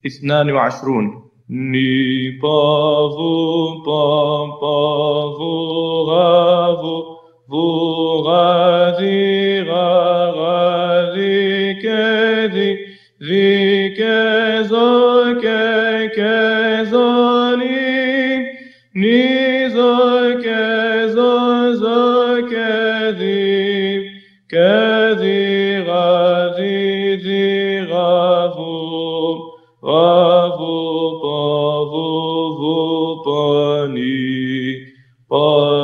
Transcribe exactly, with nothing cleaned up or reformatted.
اثنان وعشرون. ني بافو بام بافو غافو فو غازي غا غازي كذي ذي كزو كي كزولي ني زو كزو زو كذي كذي غازي ذي غافو غافو بافو فو باني